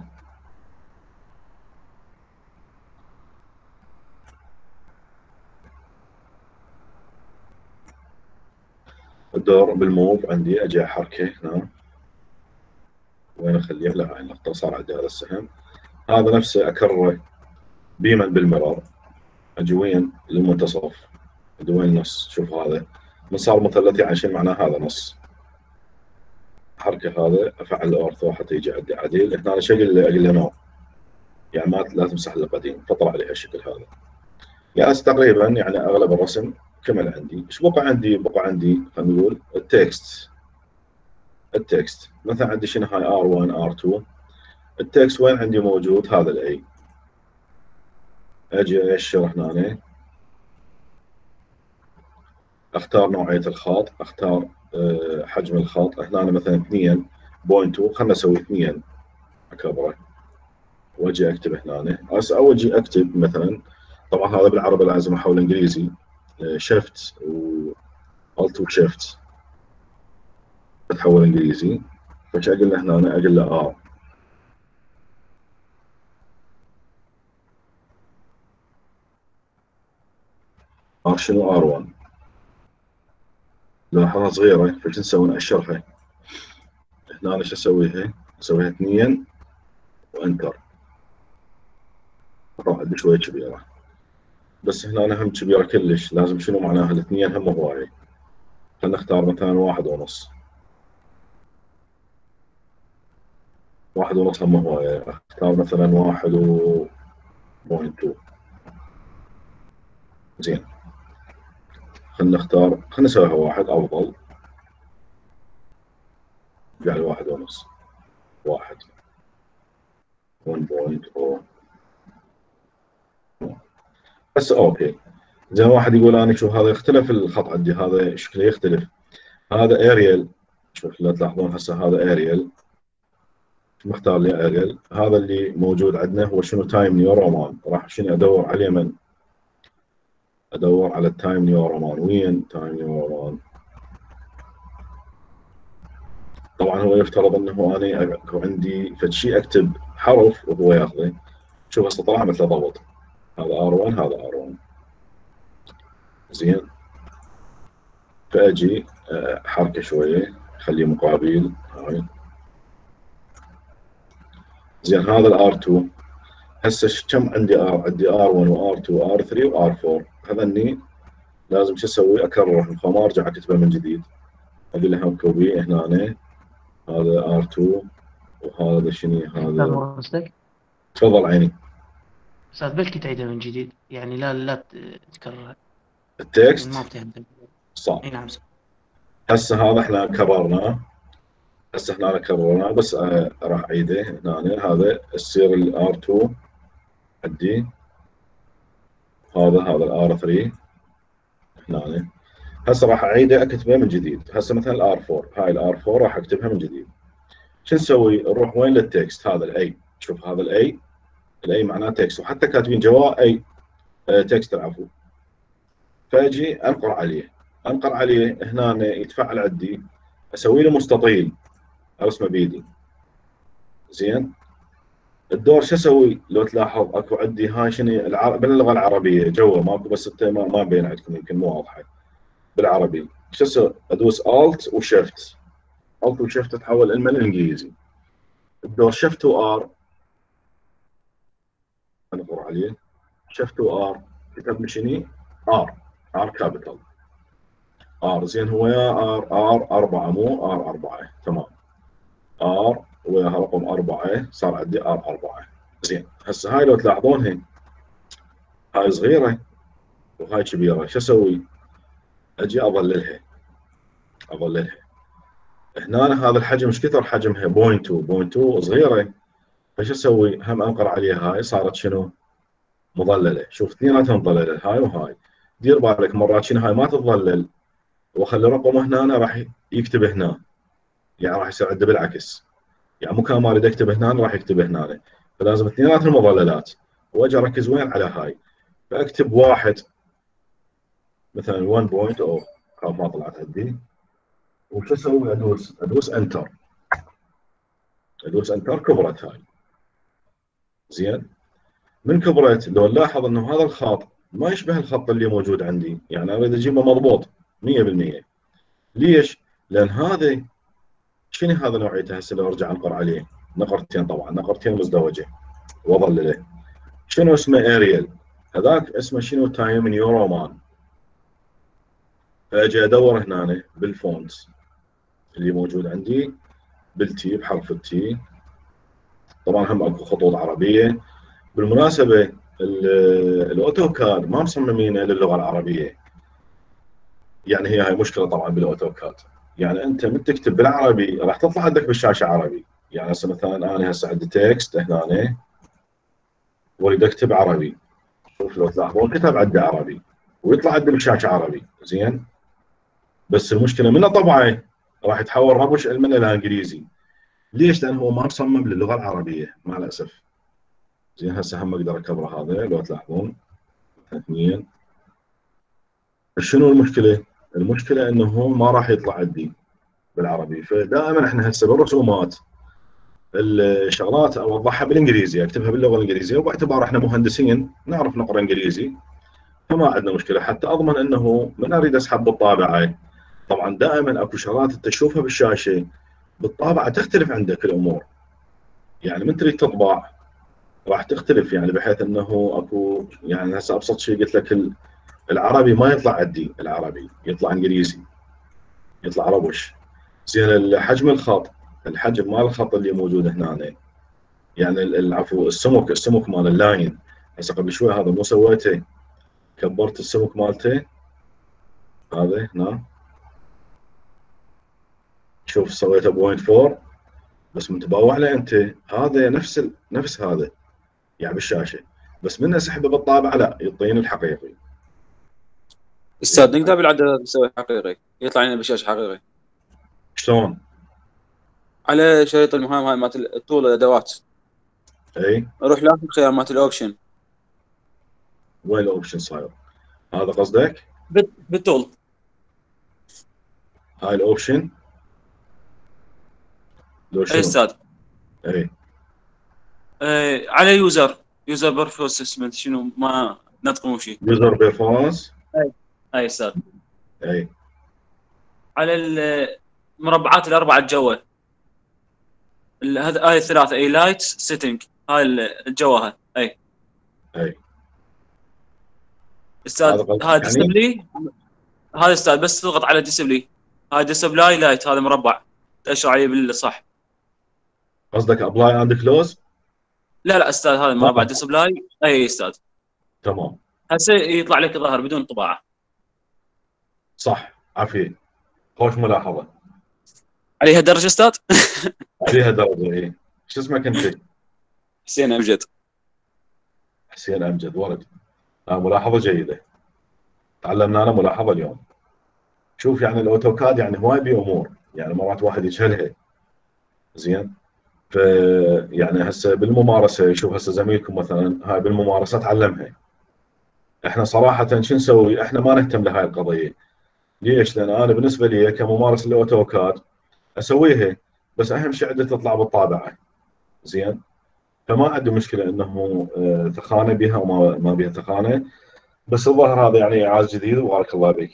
الدور بالموف عندي، اجي احركه هنا وين اخليه؟ لا هاي النقطه صار عندي هذا السهم، هذا نفسه اكرره بيما بالمرار، اجي وين؟ للمنتصف، اجي وين النص؟ شوف هذا من صار مثلثي عشان معناه هذا نص. حركه هذا افعل الاورثو حتى يجي عندي عديل. هنا شكل اقول له نو، يعني ما لا تمسح القديم، فطلع لي هالشكل هذا. يعني تقريبا يعني اغلب الرسم كمل عندي. ايش بقى عندي؟ بقى عندي خلينا نقول التكست مثلا عندي شنو هاي R1 R2. التكست وين عندي موجود؟ هذا الاي. اجي اشر هنا، اختار نوعيه الخط، اختار حجم الخط. هنا مثلا 2.2، خلنا نسوي 2 اكبره، واجي اكتب هنا. هسه اول اكتب مثلا، طبعا هذا بالعربي لازم احول انجليزي، شيفت والت وشيفت بتحول انجليزي. فايش اقول له هنا؟ اقول له ار شنو؟ R1. لاحظها صغيره، فايش نسوي؟ نأشرها. هنا ايش اسويها؟ اسويها 2 وانتر. طبعا عندي شويه كبيره، بس هنا أنا هم كبيره كلش، لازم شنو معناها؟ الاثنين هم هوايه. خلينا نختار مثلا 1.5. 1.5 هم هوايه. اختار مثلا 1.2. زين، خلينا نختار، خلينا نسويها 1 افضل. يعني 1.5. 1.0. بس اوكي. زي واحد يقول انا شوف هذا يختلف الخط عندي، هذا شكله يختلف. هذا اريال. شوف لا تلاحظون هسه هذا اريال، مختار لي اريال. هذا اللي موجود عندنا هو شنو؟ تايم نيو رومان. راح شنو ادور عليه؟ من ادور على التايم نيو رومان. وين تايم نيو رومان؟ طبعا هو يفترض انه انا عندي فد شيء اكتب حرف وهو ياخذه. شوف هسه طلع مثل ضبط. هذا R1، هذا R1. زين، فاجي حركه شويه، خليه مقابل هاي. زين، هذا الR2. هسه كم عندي عندي R1 وR2 وR3 وR4. هذني لازم شو اسوي؟ اكررهم، فما ارجع اكتبه من جديد. اقول لهم كوبي هنا. هذا R2 وهذا شنو فاهم هذا؟ قصدك؟ تفضل عيني. أستاذ بلكي تعيدها من جديد، يعني لا تكررها، يعني ما التكست بتهمك. صح. اي نعم صح. هسه هذا احنا كررناه. هسه هنا كررناه، بس راح اعيده هنا. هذا يصير R2 عندي. هذا الR3 هنا. هسه راح اعيده اكتبه من جديد. هسه مثلا الR4، هاي الR4 راح اكتبها من جديد. شو نسوي؟ نروح وين؟ للتكست. هذا الاي. شوف هذا الاي معناه تكست، وحتى كاتبين جواه اي تكست العفو. فاجي انقر عليه هنا، يتفعل عندي. اسوي له مستطيل، ارسمه بيدي. زين، الدور شو اسوي؟ لو تلاحظ اكو عندي هاي شنو باللغه العربيه جوا ماكو، بس انت ما بين عندكم يمكن مو واضحه بالعربي. شو اسوي؟ ادوس الت وشيفت. الت وشيفت تحول المن الانجليزي. الدور شيفت وار، انقر عليه. شيفت وار كتب لي شنو؟ ار كابيتال. زين، هو يا ار 4 مو ار 4. تمام. وياها رقم 4 صار عندي ار 4. زين، هسه هاي لو تلاحظونها هاي صغيره وهاي كبيره. شو اسوي؟ اجي اظللها. هنا هذا الحجم ايش كثر حجمها؟ 0.2 صغيره. فشو اسوي؟ هم انقر عليها. هاي صارت شنو؟ مظلله. شوف اثنيناتهم مظلله، هاي وهاي. دير بالك مرات شنو هاي ما تتظلل، واخلي رقمه هنا راح يكتب هنا، يعني راح يصير عنده بالعكس. يعني مو كان ما اريد اكتب هنا راح يكتب هنا. فلازم اثنيناتهم مظللات. واجي اركز وين؟ على هاي. فاكتب واحد مثلا 1.0. خاف ما طلعت عندي. وشو اسوي؟ ادوس انتر. كبرت هاي. زين، من كبرت لو نلاحظ انه هذا الخط ما يشبه الخط اللي موجود عندي، يعني اريد اجيبه مضبوط 100%. ليش؟ لان هذا شنو هذا نوعيته؟ هسه لو ارجع انقر عليه نقرتين، طبعا نقرتين مزدوجه واظلله. شنو اسمه؟ اريال. هذاك اسمه شنو؟ تايم نيو رومان. فاجي ادور هنا بالفونت اللي موجود عندي بحرف التي. طبعا هم اكو خطوط عربيه. بالمناسبه الاوتوكاد ما مصممينه للغه العربيه. يعني هاي مشكله طبعا بالاوتوكاد. يعني انت من تكتب بالعربي راح تطلع عندك بالشاشه عربي. يعني هسه مثلا انا هسه عندي تكست هنا واريد اكتب عربي. شوف لو تلاحظون كتب عندي عربي ويطلع عندي بالشاشه عربي زين. بس المشكله من طبعه راح يتحول ربش من الى انجليزي. ليش؟ لانه هو ما مصمم للغه العربيه مع الاسف. زين هسه هم اقدر اكبره هذا لو تلاحظون اثنين. شنو المشكله؟ المشكله انه هو ما راح يطلع عندي بالعربي. فدائما احنا هسه بالرسومات الشغلات اوضحها بالانجليزي، اكتبها باللغه الانجليزيه، وباعتبار احنا مهندسين نعرف نقرا انجليزي فما عندنا مشكله. حتى اضمن انه من اريد اسحب بالطابعه، طبعا دائما اكو شغلات انت تشوفها بالشاشه بالطابعه تختلف عندك الامور. يعني من تريد تطبع راح تختلف، يعني بحيث انه اكو يعني هسه ابسط شيء قلت لك العربي ما يطلع عندي، العربي يطلع انجليزي، يطلع ربش. زين حجم الخط، الحجم مال الخط اللي موجود هنا، يعني العفو السمك مال اللاين. هسه قبل شوي هذا مو سويته، كبرت السمك مالته هذا هنا، شوف سويته 0.4 بس متباوع له انت. هذا نفس هذا يعني بالشاشه، بس من اسحبه بالطابعه لا يعطيني الحقيقي. استاذ نقدر بالعدد نسوي حقيقي يطلع لنا بالشاشه حقيقي شلون؟ على شريط المهام هاي مالت الطول الادوات. اي اروح لاخذ خيار مالت الاوبشن. وين الاوبشن صاير؟ هذا قصدك؟ بالطول. هاي الاوبشن لو اي شنو؟ استاذ. اي على يوزر بيرفورس شنو ما نطقموا شيء. يوزر بيرفورمانس. اي استاذ. اي على المربعات الاربعه الجوه. هذا هاي الثلاثه اي لايت سيتنج هاي الجوهه. اي استاذ هذا قصدك هذا يعني؟ ديسبلي. هذا استاذ بس تضغط على ديسبلي. هاي ديسبلاي لايت هذا مربع تاشر عليه بالصح. قصدك ابلاي اند كلوز؟ لا استاذ هذا مربع ديسبلاي. اي استاذ تمام هسه يطلع لك ظهر بدون طباعه. صح عافيه. خوش ملاحظه. عليها درجه استاذ. عليها درجه. اي شو اسمك انت؟ حسين امجد. حسين امجد ولد. ملاحظه جيده، تعلمنا انا ملاحظه اليوم. شوف يعني الاوتوكاد يعني هواي بيه امور، يعني مرات واحد يجهلها زين. ف يعني هسه بالممارسه، شوف هسه زميلكم مثلا هاي بالممارسه تعلمها. احنا صراحه شو نسوي؟ احنا ما نهتم لهاي القضيه. ليش؟ لان انا بالنسبه لي كممارس للاوتوكاد اسويها، بس اهم شيء عندي تطلع بالطابعه زين. فما عندي مشكله انه ثخانه بها وما ما بها ثخانه. بس الظاهر هذا يعني اعاز جديد وبارك الله بك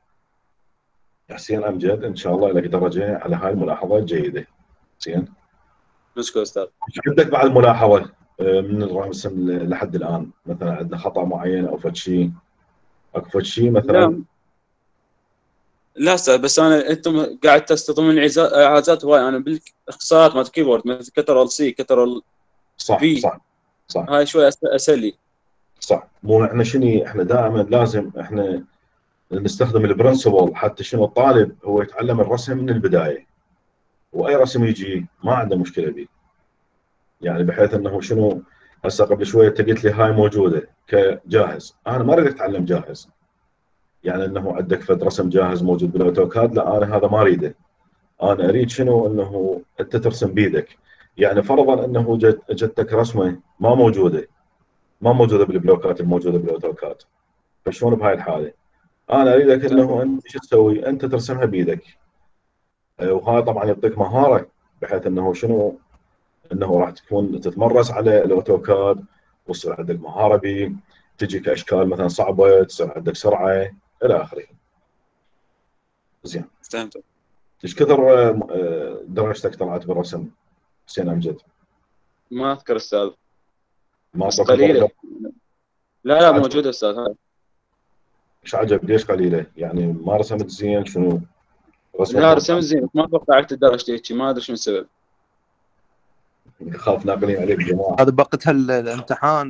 حسين امجد. ان شاء الله لك درجه على هاي الملاحظه الجيده. زين. نشكر استاذ. عندك بعد ملاحظه من الرسم لحد الان؟ مثلا عندنا خطا معين او فد شيء؟ اكو فد شيء مثلا؟ لا استاذ بس انتم قاعد تستخدمون اعازات هواي. انا بالاختصارات مالت الكيبورد مثل كترول سي كترول صح في. صح هاي شوي اسهل لي. صح. مو احنا شنو احنا دائما لازم احنا نستخدم البرنسبل حتى شنو الطالب هو يتعلم الرسم من البدايه، واي رسم يجي ما عنده مشكله به. يعني بحيث انه شنو هسه قبل شويه انت قلت لي هاي موجوده كجاهز، انا ما اريد اتعلم جاهز. يعني انه عندك فد رسم جاهز موجود بالاوتوكاد، لا انا هذا ما اريده. انا اريد شنو انه انت ترسم بيدك. يعني فرضا انه جتك رسمه ما موجوده بالبلوكات الموجوده بالاوتوكاد، فشلون بهاي الحاله؟ انا اريدك انه انت شو تسوي؟ انت ترسمها بيدك. وهذا طبعا يعطيك مهاره، بحيث انه شنو انه راح تكون تتمرس على الاوتوكاد وتصير عندك مهاره به، تجيك اشكال مثلا صعبه، تصير عندك سرعه الى اخره. زين. فهمت. ايش كثر درجتك طلعت بالرسم حسين امجد؟ ما اذكر استاذ. ما بس أعطاك قليله. درجة؟ لا موجوده استاذ. هاي ايش عجب؟ ليش قليله؟ يعني ما رسمت زين؟ شنو لا رسمت؟ رسمت زين ما توقعت درجتي هيك ما ادري شنو السبب. خاف ناقلين عليك جماعه. هذا بوقتها الامتحان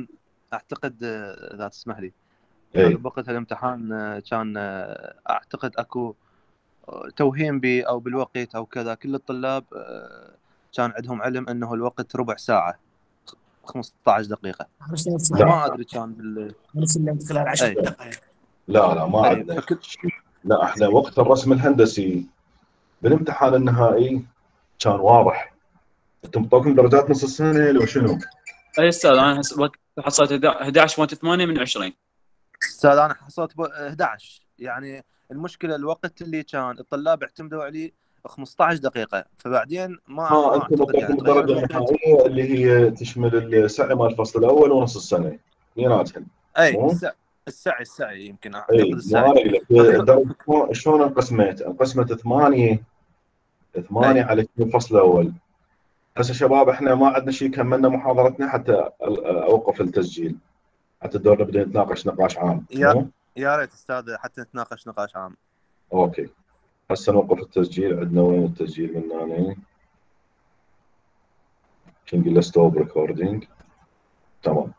اعتقد اذا تسمح لي اي كان بوقت الامتحان كان اعتقد اكو توهيم او بالوقت او كذا. كل الطلاب كان عندهم علم انه الوقت ربع ساعه 15 دقيقه. لا ما ادري كان خلال 10 اي دقائق. لا ما اي عندنا شيء. لا احنا وقت الرسم الهندسي بالامتحان النهائي كان واضح. انتم مطوكم درجات نص السنه لو شنو؟ اي استاذ انا حصلت 11.8 من 20. استاذ انا حصلت 11. يعني المشكله الوقت اللي كان الطلاب اعتمدوا عليه 15 دقيقه، فبعدين ما انتم اعتقد يعني مطوكم تغير الدرجه الوقت. النهائيه اللي هي تشمل السعي مال الفصل الاول ونص السنه اثنيناتهم. اي مو؟ السعي يمكن اعتقد اي ما السعي. انا الدرجه شلون انقسمت؟ انقسمت 8 اي على الفصل الاول. هسه شباب احنا ما عندنا شيء، كملنا محاضرتنا حتى اوقف التسجيل، حتى الدور نبدا نتناقش نقاش عام. مو؟ يا ريت استاذ حتى نتناقش نقاش عام. اوكي هسه نوقف التسجيل. عندنا وين التسجيل من هنا؟ كنقول له ستوب ريكوردينج. تمام.